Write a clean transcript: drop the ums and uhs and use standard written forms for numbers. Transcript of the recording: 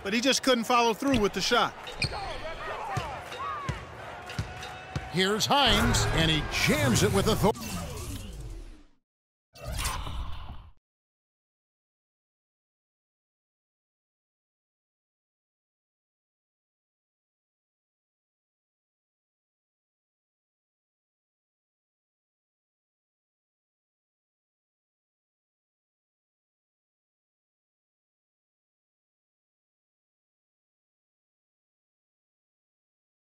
but he just couldn't follow through with the shot. Here's Hines, and he jams it with authority.